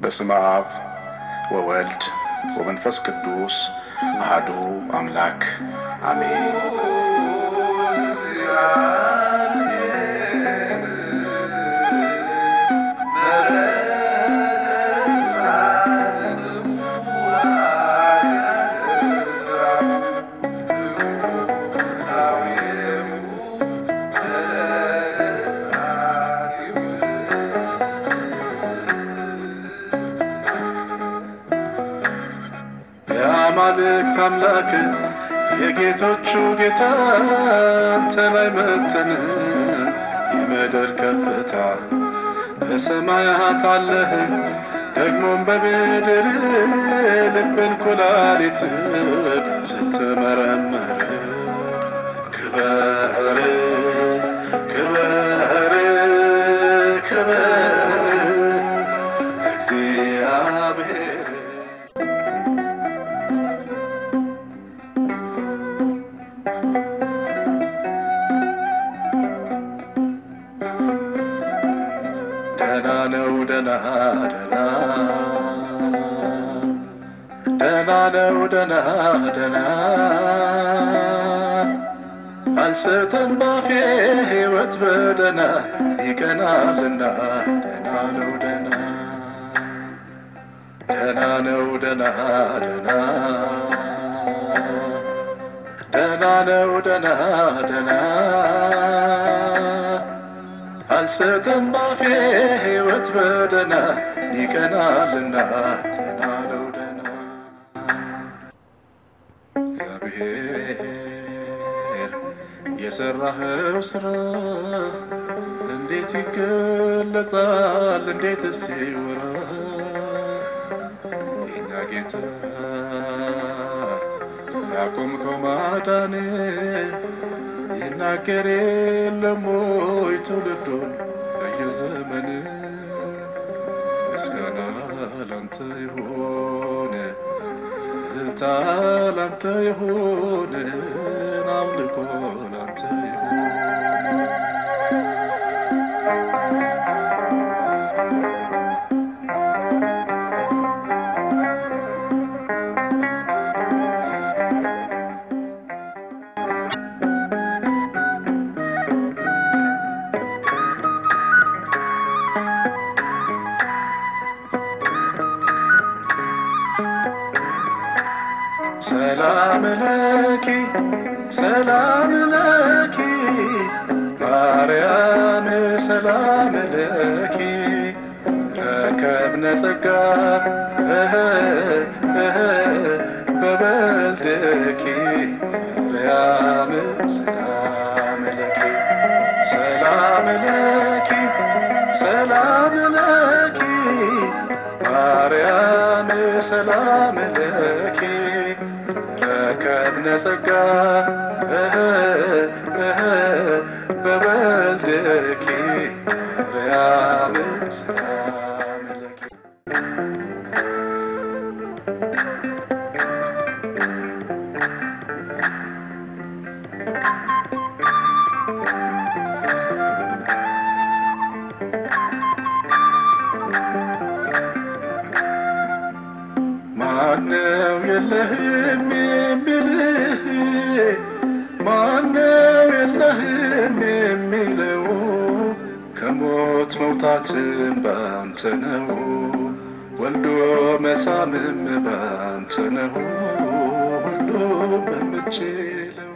በስመ አብ ወወልድ ወመንፈስ ቅዱስ አሐዱ አምላክ አሜን። የአማልክት አምላክ የጌቶቹ ጌታ አንተ ላይ መጥተን የምድር ከፍታ በሰማያት አለህ ደግሞም በምድር ልብን ኩላሊት ስትመረምር ክበር ክበር ክበር እግዚአብሔር ደህና ነው ደህና ደህና አልሰተም ባፌ ሕይወት በደህና ይቀናልና ደህና ነው ደህና አልሰተም ባፌ ሕይወት በደህና ይቀናልና ደህና ነው ደህና እግዚአብሔር የሰራኸው ሥራ እንዴት ይገለጻል እንዴትስ ይወራ የእኛ ጌታ ያቆምከው ማዳን ይናገር የለም ወይ ትውልዱን በየዘመን ምስጋና ላንተ ይሁን እልልታ ላንተ ይሁን አምልኮ ላንተ ይሁን ሰላም ለኪ ማርያም ሰላም ለኪ ረከብነ ጸጋ በወልድኪ ማርያም ሰላም ለኪ ማርያም ሰላም ለኪ ረከብነ ጸጋ በወልድኪ ማርያም ሰላም ለኪ ማነው የለህም የሚልህ ማነው የለህም የሚለው ከሞት መውጣትም ባንተ ነው ወልዶ መሳምም ባንተ ነው ሁሉም በምትችለው